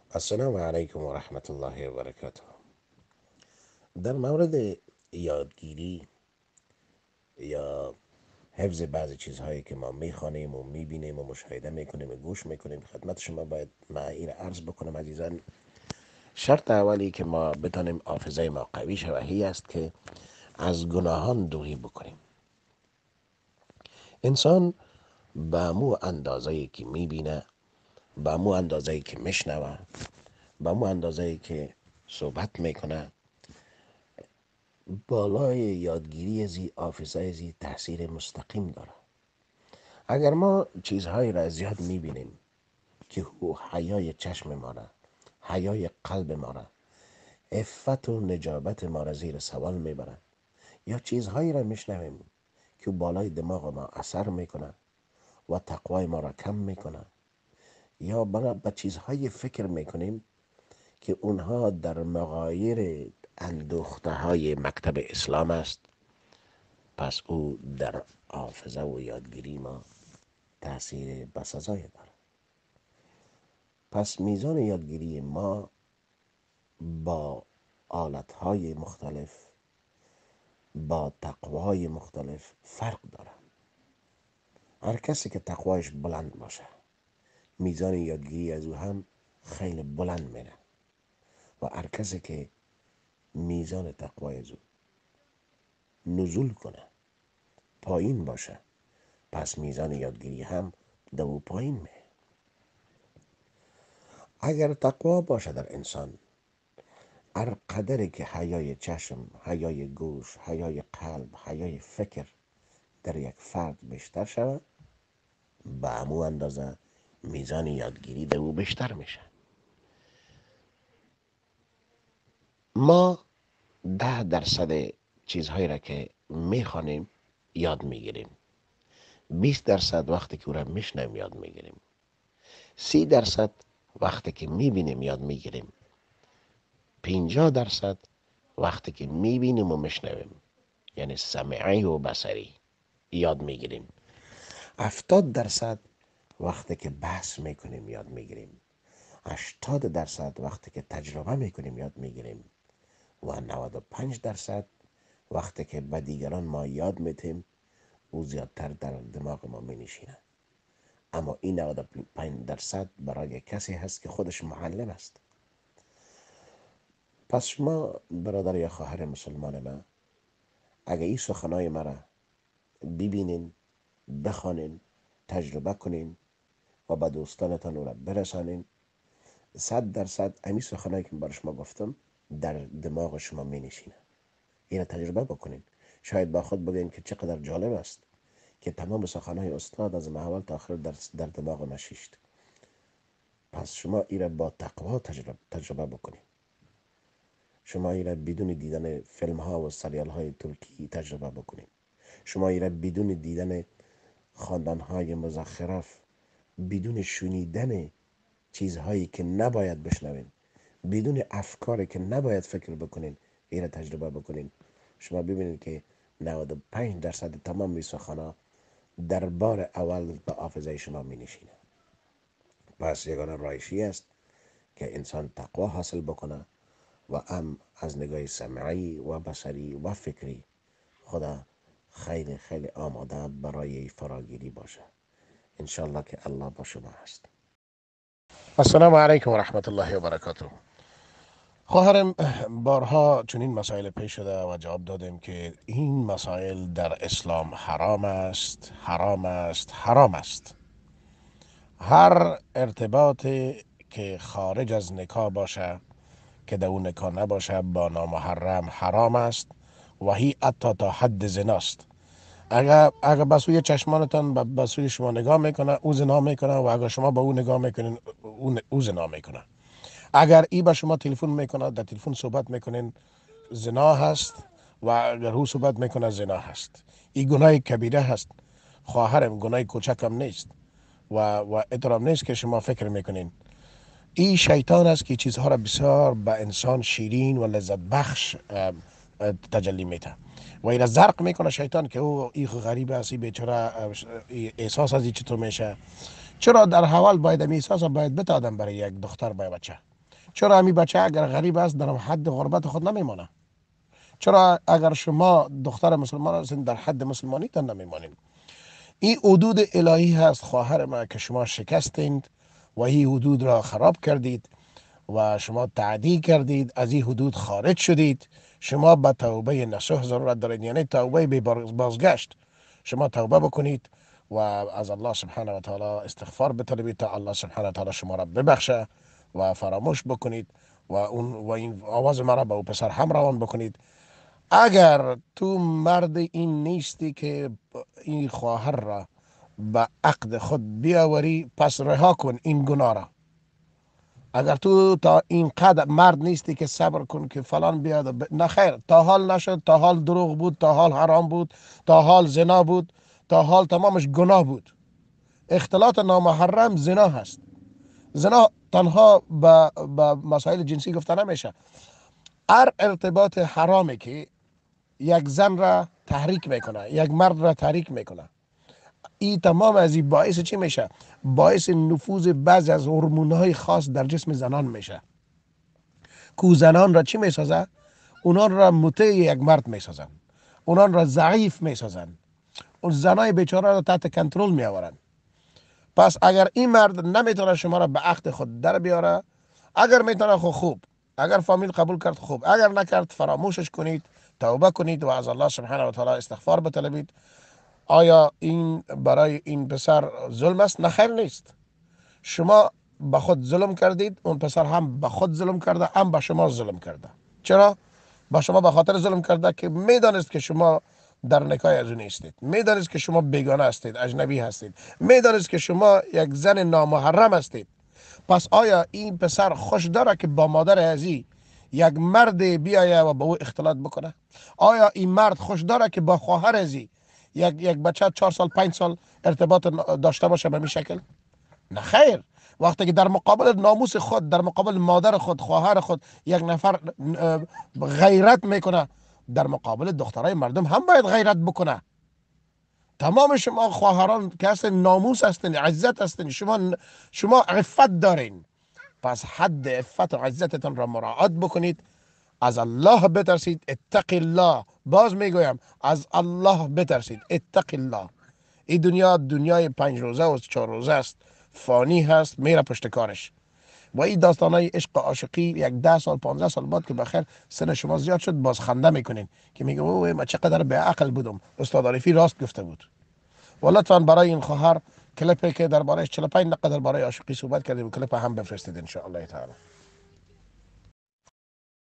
السلام علیکم و رحمت الله و برکاته. در مورد یادگیری یا حفظ بعضی چیزهایی که ما میخوانیم و میبینیم و مشاهده میکنیم و گوش میکنیم، خدمت شما باید این عرض بکنم عزیزان. شرط اولی که ما بتانیم حافظه ما قوی شود هی است که از گناهان دوری بکنیم. انسان به مو اندازه‌ای که میبینه، به مو اندازه‌ای که میشنوه، به مو اندازه‌ای که صحبت میکنه، بالای یادگیری زی حافظه زی تاثیر مستقیم داره. اگر ما چیزهایی را زیاد میبینیم که او حیای چشم ما را، حیای قلب ما را، عفت و نجابت ما را زیر سوال میبرن، یا چیزهایی را میشنویم که بالای دماغ ما اثر میکنه و تقوای ما را کم میکنه، یا به چیزهای فکر میکنیم که اونها در مغایر اندوخته های مکتب اسلام است، پس او در حافظه و یادگیری ما تاثیر بسزای داره. پس میزان یادگیری ما با آلتهای مختلف، با تقوای مختلف فرق داره. هر کسی که تقوایش بلند باشه، میزان یادگیری از او هم خیلی بلند میره، و هر کسی که میزان تقوای از او نزول کنه، پایین باشه، پس میزان یادگیری هم دو پایین میره. اگر تقوا باشه در انسان، هر قدری که حیای چشم، حیای گوش، حیای قلب، حیای فکر در یک فرد بیشتر شود، به همو اندازه میزان یادگیری در او بیشتر میشه. ما 10% چیزهایی را که میخوانیم یاد میگیریم، 20% وقتی که او را میشنیم یاد میگیریم، 30% وقتی که میبینیم یاد میگیریم، 50% وقتی که میبینیم و میشنویم، یعنی سمعی و بصری یاد میگیریم، 70% وقتی که بحث میکنیم یاد میگیریم، 80% وقتی که تجربه میکنیم یاد میگیریم، و 95% وقتی که به دیگران ما یاد میتیم او زیادتر در دماغ ما مینشینه. اما این 95% برای کسی هست که خودش معلم است. پس شما برادر یا خواهر مسلمان من، اگه این سخنای مرا ببینین، بخوانین، تجربه کنین و به دوستانتان رو برسانین، 100% امی سخنایی که برای شما گفتم در دماغ شما می نشینه. این تجربه بکنین، شاید با خود بگین که چقدر جالب است که تمام سخنهای استاد از اول تا آخر در دماغ ما شیشت. پس شما این با تقوا تجربه بکنین. شما این بدون دیدن فیلم ها و سریال های ترکی تجربه بکنین. شما این بدون دیدن خواندن های مزخرف، بدون شنیدن چیزهایی که نباید بشنوین، بدون افکاری که نباید فکر بکنین، این تجربه بکنین. شما ببینید که 95% تمام می سخنا در بار اول به حافظه شما می نشینه. پس یگانه رایشی است که انسان تقوا حاصل بکنه و از نگاه سمعی و بصری و فکری خدا خیلی خیلی آماده برای فراگیری باشه. انشالله که الله با شما هست. السلام علیکم و رحمت الله و برکاته. خواهرم، بارها چنین مسائل پیش شده و جواب دادیم که این مسائل در اسلام حرام است، حرام است، حرام است. هر ارتباطی که خارج از نکاح باشه، که در اون نکاح نباشه، با نامحرم حرام است و هی حتی تا حد زناست. اگر به سوی چشمانتان به سوی شما نگاه میکنه، او زنا میکنه، و اگر شما به او نگاه میکنین، او زنا میکنه. اگر ای به شما تلفن میکنه، در تلفن صحبت میکنین، زنا هست، و اگر او صحبت میکنه زنا هست. این گناه کبیره هست خواهرم، گناه کوچکم نیست، و احترام نیست که شما فکر میکنین. این شیطان است که چیزها را بسیار به انسان شیرین و لذت بخش تجلی میده و این زرق میکنه شیطان که او این غریب است، این بیچاره احساس از این چطور میشه. چرا در حوال باید احساس باید بتادم برای یک دختر، برای بچه؟ چرا همین بچه اگر غریب است در حد غربت خود نمیمانه؟ چرا اگر شما دختر مسلمان هستین در حد مسلمانی تان نمیمانین؟ این حدود الهی هست خواهر ما که شما شکستید و این حدود را خراب کردید و شما تعدی کردید، از این حدود خارج شدید. شما به توبه نصوح ضرورت دارید، یعنی توبه بی بازگشت. شما توبه بکنید و از الله سبحانه و تعالی استغفار بطلبید تا الله سبحانه و تعالی شما را ببخشه و فراموش بکنید و این آواز مرا به او پسر هم روان بکنید. اگر تو مرد این نیستی که این خواهر را به عقد خود بیاوری، پس رها کن این گناه را. اگر تو تا این قدر مرد نیستی که صبر کن که فلان بیاد نه خیر، تا حال نشد، تا حال دروغ بود، تا حال حرام بود، تا حال زنا بود، تا حال تمامش گناه بود. اختلاط نامحرم زنا هست. زنا تنها به مسائل جنسی گفته نمیشه. هر ارتباط حرامی که یک زن را تحریک میکنه، یک مرد را تحریک میکنه، این تمام از این باعث چی میشه؟ باعث نفوذ بعض از هورمون‌های خاص در جسم زنان میشه. کو زنان را چی میسازه؟ اونان را مطیع یک مرد میسازن، اونان را ضعیف میسازن، اون زنای بیچاره را تحت کنترل میآورن. پس اگر این مرد نمیتونه شما را به عقد خود در بیاره، اگر میتونه خوب، اگر فامیل قبول کرد خوب، اگر نکرد فراموشش کنید، توبه کنید و از الله سبحانه و تعالی استغفار بطلبید. آیا این برای این پسر ظلم است؟ نه خیر نیست. شما به خود ظلم کردید، اون پسر هم به خود ظلم کرده، هم به شما ظلم کرده. چرا؟ با شما به خاطر ظلم کرده که میدانست که شما در نکاح از او نیستید، میدانست که شما بیگانه هستید، اجنبی هستید، میدانست که شما یک زن نامحرم هستید. پس آیا این پسر خوش داره که با مادر ازی یک مرد بیایه و با او اختلاط بکنه؟ آیا این مرد خوش داره که با خواهر ازی یک بچه 4 سال 5 سال ارتباط داشته باشه به این شکل؟ نه خیر. وقتی که در مقابل ناموس خود، در مقابل مادر خود، خواهر خود یک نفر غیرت میکنه، در مقابل دخترای مردم هم باید غیرت بکنه. تمام شما خواهران که هستین ناموس هستین، عزت هستین، شما عفت دارین. پس حد عفت و عزتتان را مراعات بکنید. از الله بترسید. اتق الله. باز میگویم از الله بترسید. اتق الله. این دنیا دنیای 5 روزه و 4 روزه است، فانی هست، میره پشت کارش. و این داستانای عشق و عاشقی یک 10 سال 15 سال بعد که بخیر سن شما زیاد شد، باز خنده میکنین که میگه اوه ما چقدر به عقل بودم، استاد عارفی راست گفته بود. و لطفا برای این خواهر کلیپی که درباره 45 دقیقه درباره عاشقی صحبت کردیم، کلیپ هم بفرستید ان شاء الله تعالی.